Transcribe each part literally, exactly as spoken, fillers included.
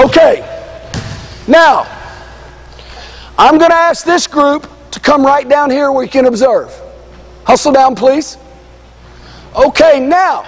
Okay. Now, I'm going to ask this group to come right down here where you can observe. Hustle down, please. Okay, now.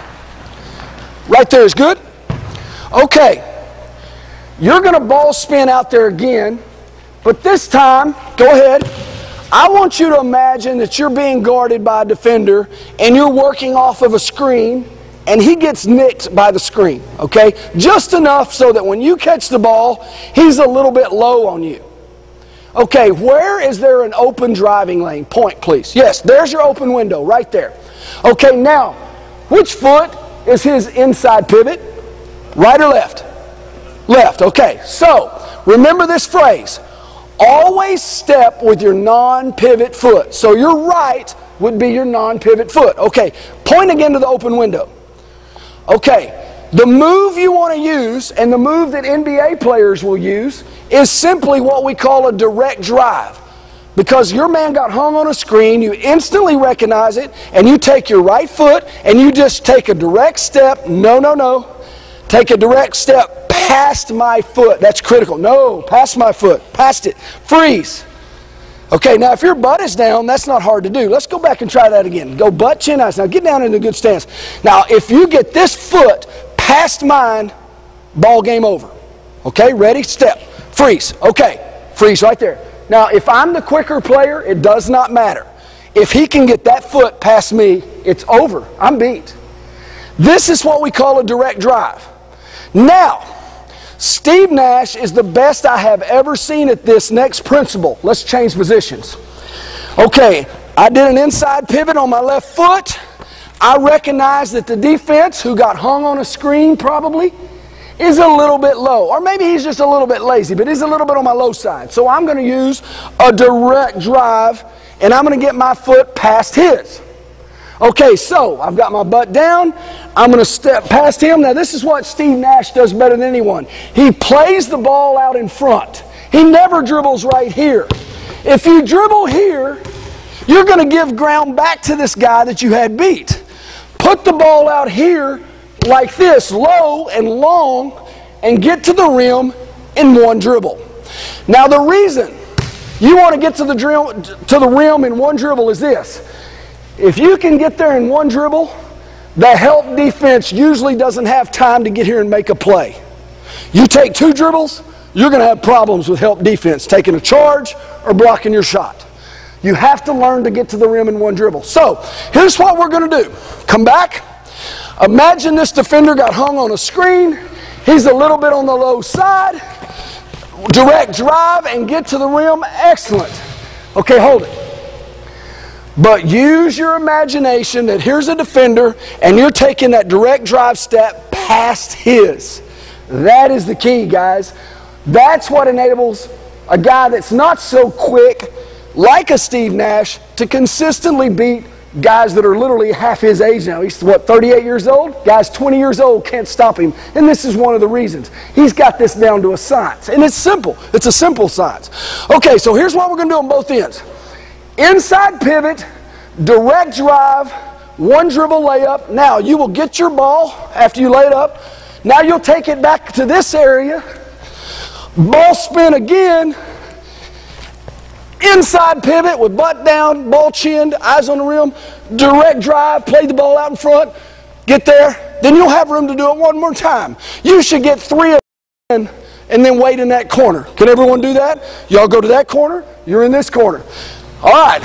Right there is good. Okay. You're going to ball spin out there again, but this time, go ahead. I want you to imagine that you're being guarded by a defender and you're working off of a screen and he gets nicked by the screen, okay? Just enough so that when you catch the ball, he's a little bit low on you. Okay, where is there an open driving lane? Point, please. Yes, there's your open window right there. Okay, now, which foot is his inside pivot? Right or left? Left, okay. So, remember this phrase. Always step with your non-pivot foot. So your right would be your non-pivot foot. Okay, point again to the open window. Okay, the move you want to use, and the move that N B A players will use, is simply what we call a direct drive. Because your man got hung on a screen, you instantly recognize it, and you take your right foot, and you just take a direct step. No, no, no. Take a direct step past my foot. That's critical. No, past my foot. Past it. Freeze. Okay, now if your butt is down, that's not hard to do. Let's go back and try that again. Go butt, chin, eyes. Now get down in a good stance. Now if you get this foot past mine, ball game over. Okay, ready? Step. Freeze. Okay, freeze right there. Now if I'm the quicker player, it does not matter. If he can get that foot past me, it's over. I'm beat. This is what we call a direct drive. Now, Steve Nash is the best I have ever seen at this next principle. Let's change positions. Okay, I did an inside pivot on my left foot. I recognize that the defense, who got hung on a screen probably, is a little bit low. Or maybe he's just a little bit lazy, but he's a little bit on my low side. So I'm going to use a direct drive, and I'm going to get my foot past his. Okay, so I've got my butt down. I'm going to step past him. Now, this is what Steve Nash does better than anyone. He plays the ball out in front. He never dribbles right here. If you dribble here, you're going to give ground back to this guy that you had beat. Put the ball out here like this, low and long, and get to the rim in one dribble. Now, the reason you want to get to the, drill, to the rim in one dribble is this. If you can get there in one dribble, the help defense usually doesn't have time to get here and make a play. You take two dribbles, you're going to have problems with help defense, taking a charge or blocking your shot. You have to learn to get to the rim in one dribble. So, here's what we're going to do. Come back. Imagine this defender got hung on a screen. He's a little bit on the low side. Direct drive and get to the rim. Excellent. Okay, hold it. But use your imagination that here's a defender and you're taking that direct drive step past his. That is the key, guys. That's what enables a guy that's not so quick, like a Steve Nash, to consistently beat guys that are literally half his age now. He's, what, thirty-eight years old? Guys twenty years old can't stop him. And this is one of the reasons. He's got this down to a science. And it's simple. It's a simple science. Okay, so here's what we're going to do on both ends. Inside pivot, direct drive, one dribble layup. Now, you will get your ball after you lay it up. Now you'll take it back to this area. Ball spin again. Inside pivot with butt down, ball chinned, eyes on the rim. Direct drive, play the ball out in front. Get there. Then you'll have room to do it one more time. You should get three of them and then wait in that corner. Can everyone do that? Y'all go to that corner. You're in this corner. All right.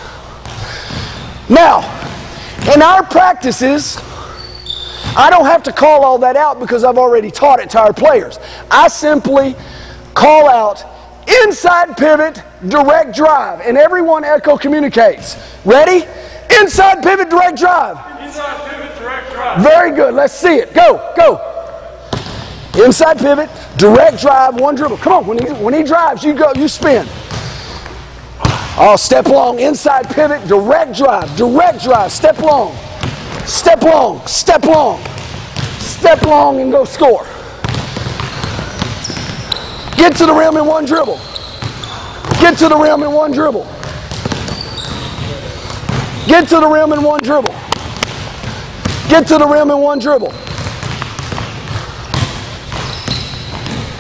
Now, in our practices, I don't have to call all that out because I've already taught it to our players. I simply call out inside pivot, direct drive, and everyone echo communicates. Ready? Inside pivot, direct drive. Inside pivot, direct drive. Very good. Let's see it. Go, go. Inside pivot, direct drive, one dribble. Come on. When he, when he drives, you go, you spin. Oh, step long, inside pivot, direct drive, direct drive, step long, step long, step long, step long, and go score. Get to the rim in one dribble. Get to the rim in one dribble. Get to the rim in one dribble. Get to the rim in one dribble.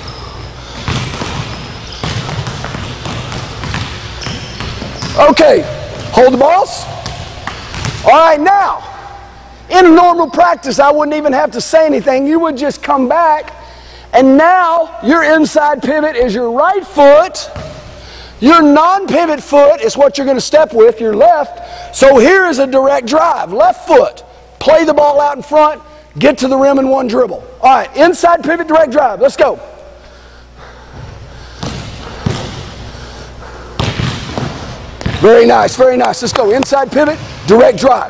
Okay, hold the balls. All right, now, in a normal practice, I wouldn't even have to say anything. You would just come back, and now your inside pivot is your right foot. Your non-pivot foot is what you're going to step with, your left. So here is a direct drive. Left foot, play the ball out in front, get to the rim in one dribble. All right, inside pivot, direct drive. Let's go. Very nice, very nice. Let's go. Inside pivot, direct drive.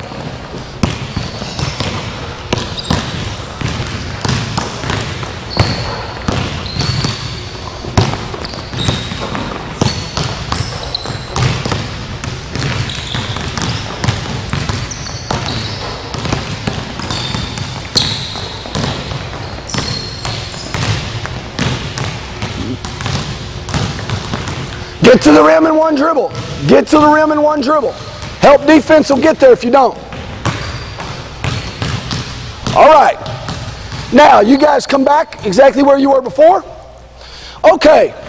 Get to the rim in one dribble. Get to the rim in one dribble. Help defense will get there if you don't. All right. Now, you guys come back exactly where you were before. Okay.